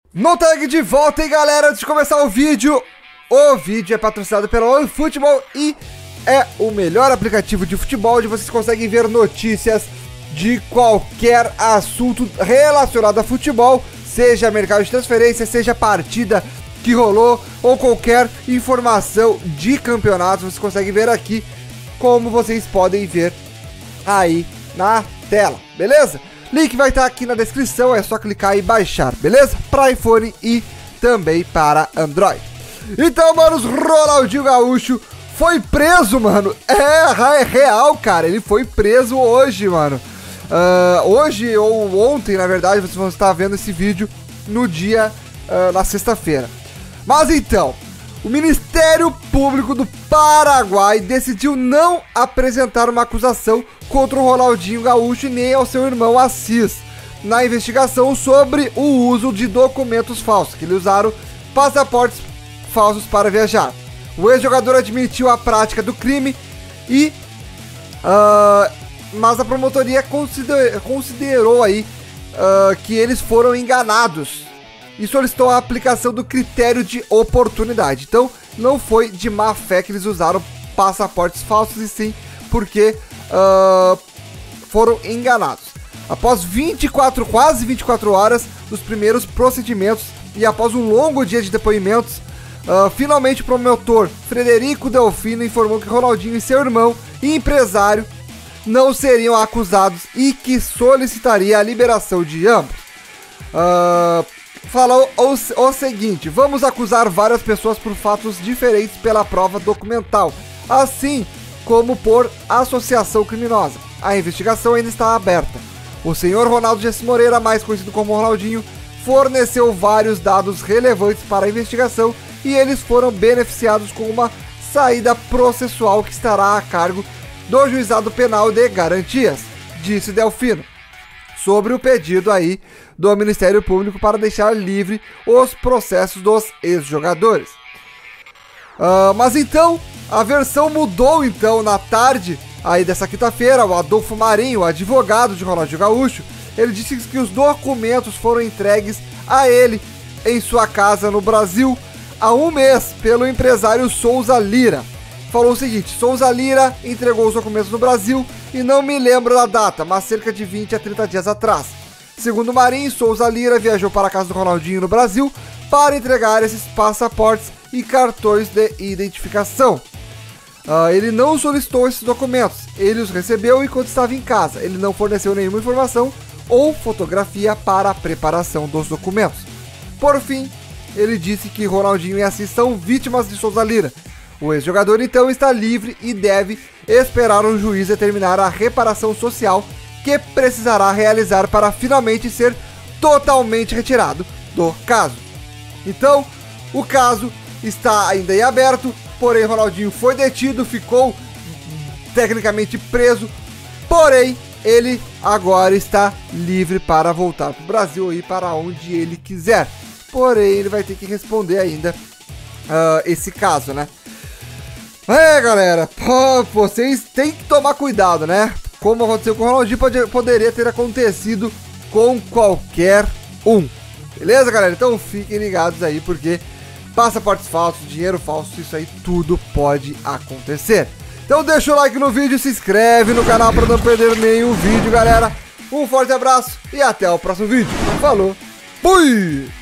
No tag de volta, hein, galera? Antes de começar o vídeo é patrocinado pela OneFootball e é o melhor aplicativo de futebol onde vocês conseguem ver notícias de qualquer assunto relacionado a futebol, seja mercado de transferência, seja partida que rolou ou qualquer informação de campeonatos, vocês conseguem ver aqui, como vocês podem ver aí na tela, beleza? Link vai estar aqui na descrição, é só clicar e baixar, beleza? Para iPhone e também para Android. Então, manos, Ronaldinho Gaúcho foi preso, mano. É real, cara. Ele foi preso hoje, mano. Hoje ou ontem, na verdade, vocês vão estar vendo esse vídeo no dia, na sexta-feira. Mas então, o Ministério Público do Paraguai decidiu não apresentar uma acusação contra o Ronaldinho Gaúcho e nem ao seu irmão Assis na investigação sobre o uso de documentos falsos, que eles usaram passaportes falsos para viajar. O ex-jogador admitiu a prática do crime e mas a promotoria considerou aí que eles foram enganados e solicitou a aplicação do critério de oportunidade. Então, não foi de má fé que eles usaram passaportes falsos, e sim porque foram enganados. Após quase 24 horas dos primeiros procedimentos e após um longo dia de depoimentos, finalmente o promotor Frederico Delfino informou que Ronaldinho e seu irmão e empresário não seriam acusados e que solicitaria a liberação de ambos. Falou o seguinte: vamos acusar várias pessoas por fatos diferentes pela prova documental, assim como por associação criminosa. A investigação ainda está aberta. O senhor Ronaldo Gessi Moreira, mais conhecido como Ronaldinho, forneceu vários dados relevantes para a investigação e eles foram beneficiados com uma saída processual que estará a cargo do Juizado Penal de Garantias, disse Delfino, sobre o pedido aí do Ministério Público para deixar livre os processos dos ex-jogadores. Mas então, a versão mudou então na tarde aí dessa quinta-feira. O Adolfo Marinho, advogado de Ronaldinho Gaúcho, ele disse que os documentos foram entregues a ele em sua casa no Brasil há um mês pelo empresário Souza Lira. Falou o seguinte: Souza Lira entregou os documentos no Brasil e não me lembro da data, mas cerca de 20 a 30 dias atrás. Segundo Marinho, Souza Lira viajou para a casa do Ronaldinho no Brasil para entregar esses passaportes e cartões de identificação. Ele não solicitou esses documentos, ele os recebeu enquanto estava em casa. Ele não forneceu nenhuma informação ou fotografia para a preparação dos documentos. Por fim, ele disse que Ronaldinho e Assis são vítimas de Souza Lira. O ex-jogador então está livre e deve esperar um juiz determinar a reparação social que precisará realizar para finalmente ser totalmente retirado do caso. Então, o caso está ainda em aberto, porém Ronaldinho foi detido, ficou tecnicamente preso, porém ele agora está livre para voltar para o Brasil e para onde ele quiser. Porém, ele vai ter que responder ainda esse caso, né? Galera, vocês têm que tomar cuidado, né? Como aconteceu com o Ronaldinho, poderia ter acontecido com qualquer um. Beleza, galera? Então fiquem ligados aí, porque passaportes falsos, dinheiro falso, isso aí tudo pode acontecer. Então deixa o like no vídeo, se inscreve no canal para não perder nenhum vídeo, galera. Um forte abraço e até o próximo vídeo. Falou, fui!